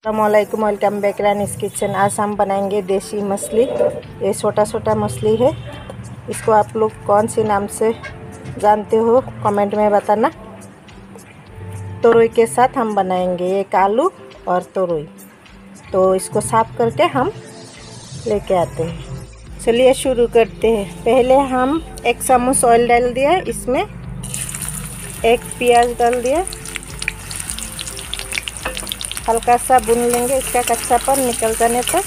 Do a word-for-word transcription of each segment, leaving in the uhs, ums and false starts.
अस्सलामुअलैकुम, welcome back rani's kitchen. आज हम बनाएंगे देसी मछली। ये छोटा छोटा मछली है। इसको आप लोग कौन सी नाम से जानते हो कमेंट में बताना। तोरई के साथ हम बनाएंगे, एक आलू और तोरई। तो इसको साफ करके हम लेके आते हैं। चलिए शुरू करते हैं। पहले हम एक चम्मच ऑयल डाल दिया, इसमें एक प्याज डाल दिया, हल्का सा भून लेंगे इसका कच्चापन निकल जाने तक।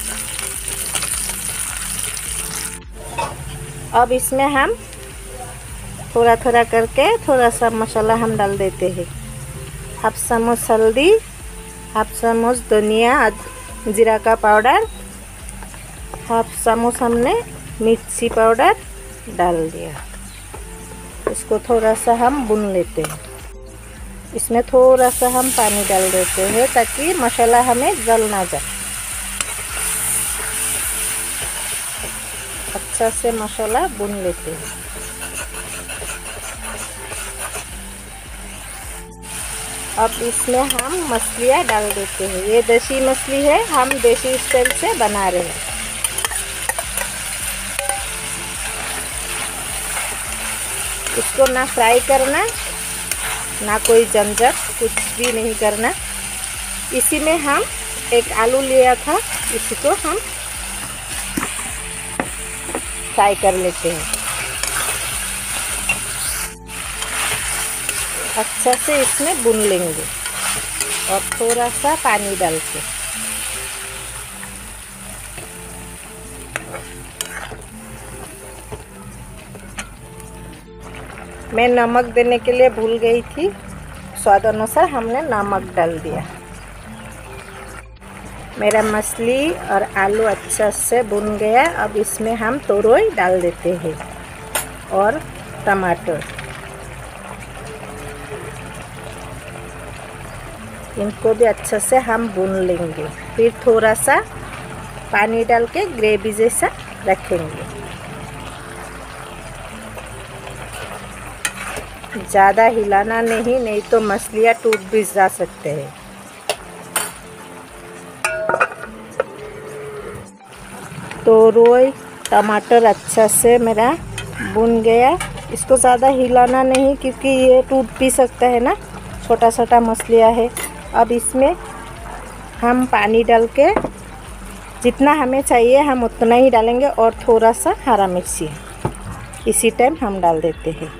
अब इसमें हम थोड़ा थोड़ा करके थोड़ा सा मसाला हम डाल देते हैं। हाफ चम्मच हल्दी, हाफ चम्मच धनिया जीरा का पाउडर, हाफ चम्मच हमने मिर्ची पाउडर डाल दिया। इसको थोड़ा सा हम भून लेते हैं। इसमें थोड़ा सा हम पानी डाल देते हैं ताकि मसाला हमें जल ना जाए। अच्छा से मसाला भून लेते हैं। अब इसमें हम मछलियाँ डाल देते हैं। ये देसी मछली है, हम देसी स्टाइल से बना रहे हैं। इसको ना फ्राई करना, ना कोई झंझट, कुछ भी नहीं करना। इसी में हम एक आलू लिया था, इसी को हम फ्राई कर लेते हैं। अच्छा से इसमें भून लेंगे और थोड़ा सा पानी डाल के। मैं नमक देने के लिए भूल गई थी, स्वाद अनुसार हमने नमक डाल दिया। मेरा मछली और आलू अच्छा से भुन गया। अब इसमें हम तोरई डाल देते हैं और टमाटर। इनको भी अच्छा से हम भून लेंगे। फिर थोड़ा सा पानी डाल के ग्रेवी जैसा रखेंगे। ज़्यादा हिलाना नहीं, नहीं तो मछलियाँ टूट भी जा सकते हैं। तोरई टमाटर अच्छा से मेरा भुन गया। इसको ज़्यादा हिलाना नहीं क्योंकि ये टूट भी सकता है ना, छोटा छोटा मछलियाँ है। अब इसमें हम पानी डाल के जितना हमें चाहिए हम उतना ही डालेंगे और थोड़ा सा हरा मिर्ची इसी टाइम हम डाल देते हैं।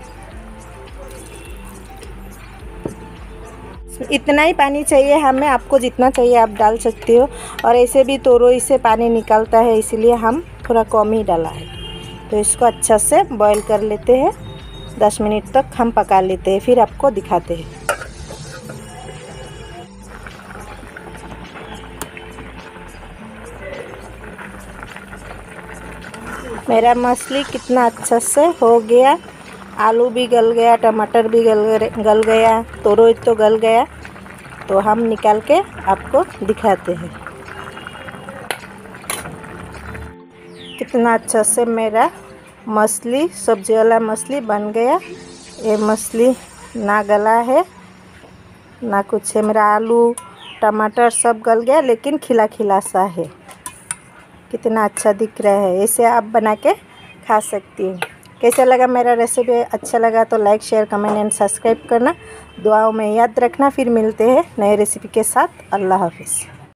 इतना ही पानी चाहिए हमें, आपको जितना चाहिए आप डाल सकते हो। और ऐसे भी तोरई से पानी निकलता है, इसलिए हम थोड़ा कम ही डाला है। तो इसको अच्छा से बॉईल कर लेते हैं। दस मिनट तक हम पका लेते हैं, फिर आपको दिखाते हैं। मेरा मछली कितना अच्छा से हो गया। आलू भी गल गया, टमाटर भी गल गल गया, तोरई तो गल गया। तो हम निकाल के आपको दिखाते हैं कितना अच्छा से मेरा मछली, सब्जी वाला मछली बन गया। ये मछली ना गला है ना कुछ है। मेरा आलू टमाटर सब गल गया, लेकिन खिला खिला सा है। कितना अच्छा दिख रहा है। ऐसे आप बना के खा सकती हैं। कैसा लगा मेरा रेसिपी? अच्छा लगा तो like share comment and subscribe करना। दुआओं में याद रखना। फिर मिलते हैं नए रेसिपी के साथ। अल्लाह हाफिज़।